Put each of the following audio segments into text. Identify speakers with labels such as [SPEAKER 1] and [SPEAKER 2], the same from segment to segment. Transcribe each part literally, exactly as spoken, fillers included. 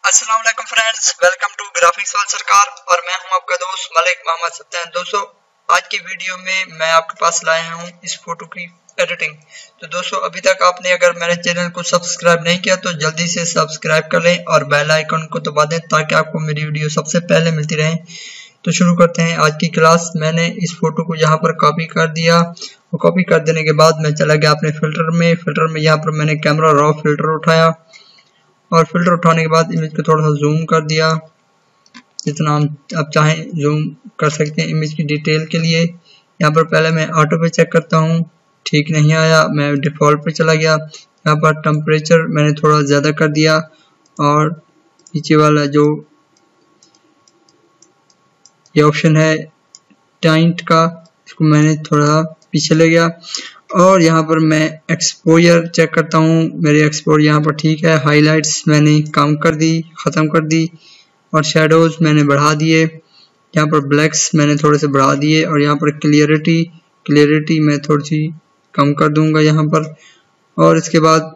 [SPEAKER 1] अस्सलाम वालेकुम friends, welcome to graphics वाल सरकार और मैं हूं आपका दोस्त मलिक मोहम्मद सत्तान। दोस्तों, आज की वीडियो में मैं आपके पास लाया हूं इस फोटो की एडिटिंग। तो दोस्तों, अभी तक आपने अगर मेरे चैनल को सब्सक्राइब नहीं किया तो जल्दी से सब्सक्राइब कर लें और बेल आइकन को दबा दें ताकि आपको मेरी वीडियो सबसे पहले मिलती रहे। तो शुरू करते हैं आज की क्लास। मैंने इस फोटो को यहाँ पर कॉपी कर दिया और कॉपी कर देने के बाद मैं चला गया अपने फिल्टर में। फिल्टर में यहाँ पर मैंने कैमरा रॉ फिल्टर उठाया और फिल्टर उठाने के बाद इमेज को थोड़ा सा जूम कर दिया, जितना हम आप चाहें जूम कर सकते हैं इमेज की डिटेल के लिए। यहाँ पर पहले मैं ऑटो पे चेक करता हूँ, ठीक नहीं आया, मैं डिफ़ॉल्ट पे चला गया। यहाँ पर टेम्परेचर मैंने थोड़ा ज़्यादा कर दिया और नीचे वाला जो ये ऑप्शन है टाइंट का, इसको मैंने थोड़ा पीछे ले गया और यहाँ पर मैं एक्सपोजर चेक करता हूँ। मेरे एक्सपोजर यहाँ पर ठीक है। हाइलाइट्स मैंने कम कर दी, ख़त्म कर दी और शेडोज़ मैंने बढ़ा दिए। यहाँ पर ब्लैक्स मैंने थोड़े से बढ़ा दिए और यहाँ पर क्लियरिटी क्लियरिटी मैं थोड़ी सी कम कर दूंगा यहाँ पर। और इसके बाद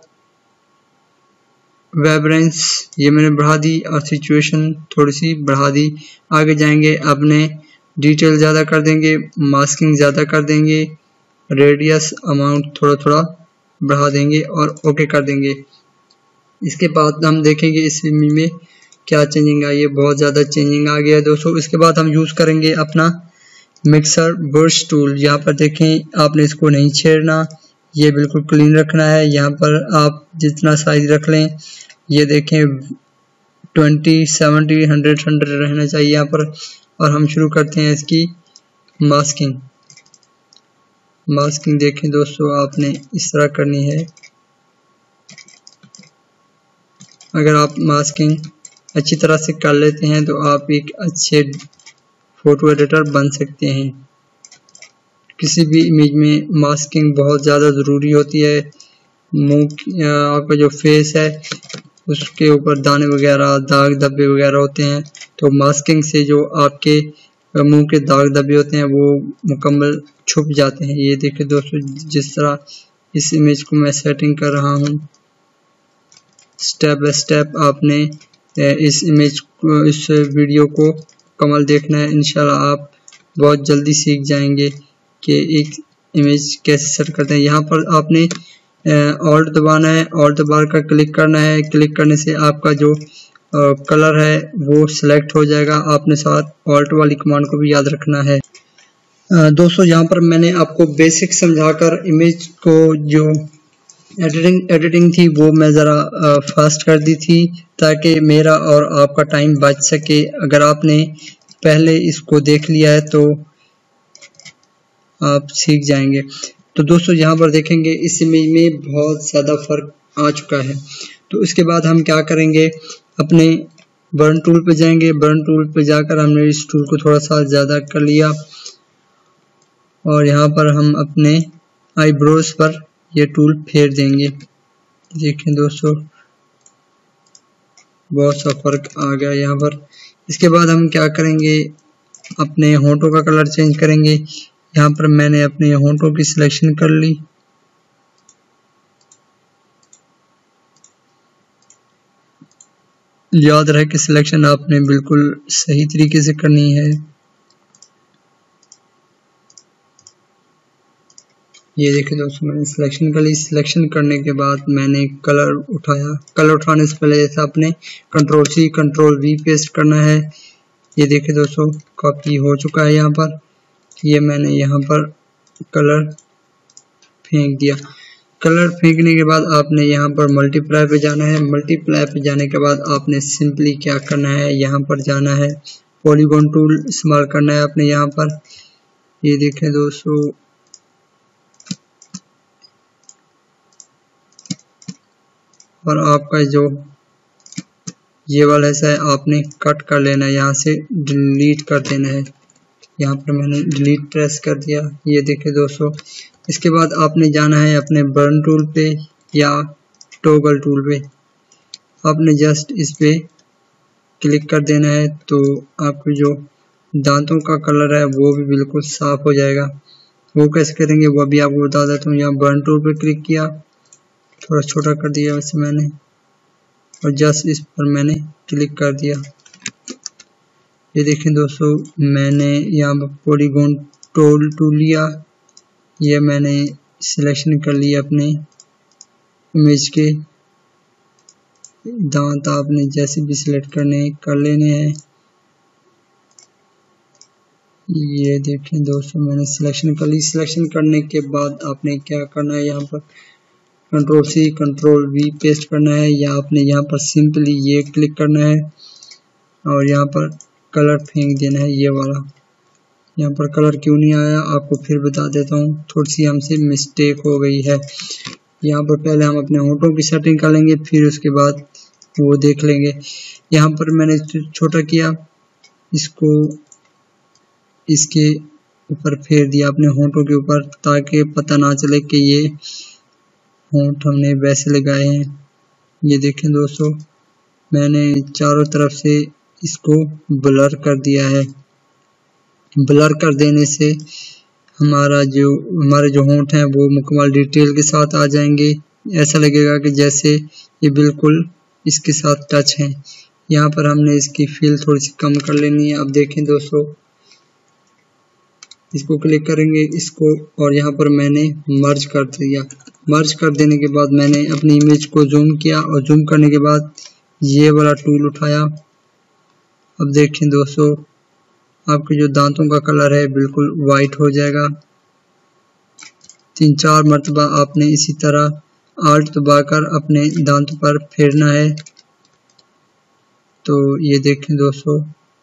[SPEAKER 1] वाइब्रेंस ये मैंने बढ़ा दी और सिचुएशन थोड़ी सी बढ़ा दी। आगे जाएंगे, अपने डिटेल ज़्यादा कर देंगे, मास्किंग ज़्यादा कर देंगे, रेडियस अमाउंट थोड़ा थोड़ा बढ़ा देंगे और ओके कर देंगे। इसके बाद हम देखेंगे इस इमेज में क्या चेंजिंग आई है। बहुत ज़्यादा चेंजिंग आ गया है दोस्तों। इसके बाद हम यूज़ करेंगे अपना मिक्सर ब्रश टूल। यहाँ पर देखें, आपने इसको नहीं छेड़ना, ये बिल्कुल क्लीन रखना है। यहाँ पर आप जितना साइज रख लें, ये देखें ट्वेंटी सेवेंटी हंड्रेड हंड्रेड रहना चाहिए यहाँ पर। और हम शुरू करते हैं इसकी मास्किंग। मास्किंग देखें दोस्तों, आपने इस तरह करनी है। अगर आप मास्किंग अच्छी तरह से कर लेते हैं तो आप एक अच्छे फोटो एडिटर बन सकते हैं। किसी भी इमेज में मास्किंग बहुत ज़्यादा ज़रूरी होती है। मुंह आपका जो फेस है उसके ऊपर दाने वगैरह, दाग धब्बे वगैरह होते हैं, तो मास्किंग से जो आपके मुंह के दाग धब्बे होते हैं वो मुकम्मल छुप जाते हैं। ये देखिए दोस्तों, जिस तरह इस इमेज को मैं सेटिंग कर रहा हूँ, स्टेप बाय स्टेप आपने इस इमेज को, इस वीडियो को मुकम्मल देखना है। इंशाल्लाह आप बहुत जल्दी सीख जाएंगे कि एक इमेज कैसे सेट करते हैं। यहाँ पर आपने ऑल्ट दबाना है, ऑल्ट दबा कर क्लिक करना है। क्लिक करने से आपका जो कलर है वो सिलेक्ट हो जाएगा। आपने साथ ऑल्ट वाली कमांड को भी याद रखना है। दोस्तों, यहाँ पर मैंने आपको बेसिक समझाकर इमेज को जो एडिटिंग एडिटिंग थी वो मैं ज़रा फास्ट कर दी थी ताकि मेरा और आपका टाइम बच सके। अगर आपने पहले इसको देख लिया है तो आप सीख जाएंगे। तो दोस्तों, यहाँ पर देखेंगे इस इमेज में बहुत ज़्यादा फ़र्क आ चुका है। तो इसके बाद हम क्या करेंगे, अपने बर्न टूल पे जाएंगे। बर्न टूल पे जाकर हमने इस टूल को थोड़ा सा ज़्यादा कर लिया और यहाँ पर हम अपने आईब्रोज पर ये टूल फेर देंगे। देखें दोस्तों, बहुत सा फ़र्क आ गया यहाँ पर। इसके बाद हम क्या करेंगे, अपने होंठों का कलर चेंज करेंगे। यहाँ पर मैंने अपने होंठों की सिलेक्शन कर ली। याद रहे कि सिलेक्शन आपने बिल्कुल सही तरीके से करनी है। ये देखिए दोस्तों, मैंने सिलेक्शन कर ली। सिलेक्शन करने के बाद मैंने कलर उठाया। कलर उठाने से पहले जैसे आपने control C control V paste करना है। ये देखिए दोस्तों, कॉपी हो चुका है। यहाँ पर ये मैंने यहाँ पर कलर फेंक दिया। कलर फेंकने के बाद आपने यहाँ पर मल्टीप्लाई पे जाना है। मल्टीप्लाई पे जाने के बाद आपने सिंपली क्या करना है, यहाँ पर जाना है, पॉलीगॉन टूल इस्तेमाल करना है आपने यहाँ पर। ये देखें दोस्तों, और आपका जो ये वाला हिस्सा है आपने कट कर लेना है, यहाँ से डिलीट कर देना है। यहाँ पर मैंने डिलीट प्रेस कर दिया। ये देखिए दोस्तों, इसके बाद आपने जाना है अपने बर्न टूल पे या टॉगल टूल पे। आपने जस्ट इस पे क्लिक कर देना है तो आपके जो दांतों का कलर है वो भी बिल्कुल साफ हो जाएगा। वो कैसे करेंगे वो भी आपको बता देता हूँ। यहाँ बर्न टूल पे क्लिक किया, थोड़ा छोटा कर दिया वैसे मैंने, और जस्ट इस पर मैंने क्लिक कर दिया। ये देखें दोस्तों, मैंने यहाँ पर पॉलीगॉन टूल टूल लिया, ये मैंने सिलेक्शन कर लिया अपने इमेज के दांत। आपने जैसे भी सिलेक्ट करने कर लेने हैं। ये देखें दोस्तों, मैंने सिलेक्शन कर ली। सिलेक्शन करने के बाद आपने क्या करना है, यहाँ पर control C control V paste करना है, या आपने यहाँ पर सिंपली ये क्लिक करना है और यहाँ पर कलर फेंक देना है, ये वाला। यहाँ पर कलर क्यों नहीं आया आपको फिर बता देता हूँ, थोड़ी सी हमसे मिस्टेक हो गई है। यहाँ पर पहले हम अपने होंठों की सेटिंग कर लेंगे, फिर उसके बाद वो देख लेंगे। यहाँ पर मैंने छोटा किया, इसको इसके ऊपर फेर दिया अपने होंठों के ऊपर, ताकि पता ना चले कि ये होंठ हमने वैसे लगाए हैं। ये देखें दोस्तों, मैंने चारों तरफ से इसको ब्लर कर दिया है। ब्लर कर देने से हमारा जो हमारे जो होंठ हैं वो मुकम्मल डिटेल के साथ आ जाएंगे। ऐसा लगेगा कि जैसे ये बिल्कुल इसके साथ टच हैं। यहाँ पर हमने इसकी फील थोड़ी सी कम कर लेनी है। अब देखें दोस्तों, इसको क्लिक करेंगे इसको, और यहाँ पर मैंने मर्ज कर दिया। मर्ज कर देने के बाद मैंने अपनी इमेज को जूम किया, और जूम करने के बाद ये वाला टूल उठाया। अब देखें दोस्तों, आपके जो दांतों का कलर है बिल्कुल वाइट हो जाएगा। तीन चार मरतबा आपने इसी तरह आल्ट दबाकर अपने दांतों पर फेरना है। तो ये देखें दोस्तों,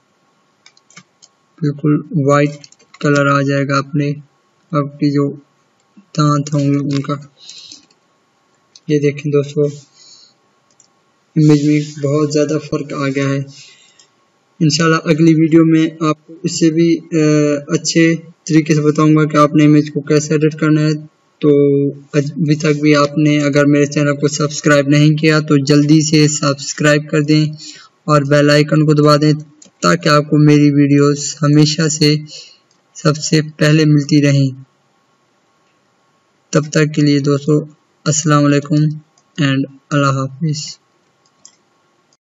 [SPEAKER 1] बिल्कुल वाइट कलर आ जाएगा अपने आपकी जो दांत होंगे उनका। ये देखें दोस्तों, इमेज में बहुत ज़्यादा फर्क आ गया है। इंशाल्लाह अगली वीडियो में आपको इससे भी अच्छे तरीके से बताऊंगा कि आपने इमेज को कैसे एडिट करना है। तो अभी तक भी आपने अगर मेरे चैनल को सब्सक्राइब नहीं किया तो जल्दी से सब्सक्राइब कर दें और बेल आइकन को दबा दें, ताकि आपको मेरी वीडियोस हमेशा से सबसे पहले मिलती रहें। तब तक के लिए दोस्तों, अस्सलाम वालेकुम एंड अल्लाह हाफिज़।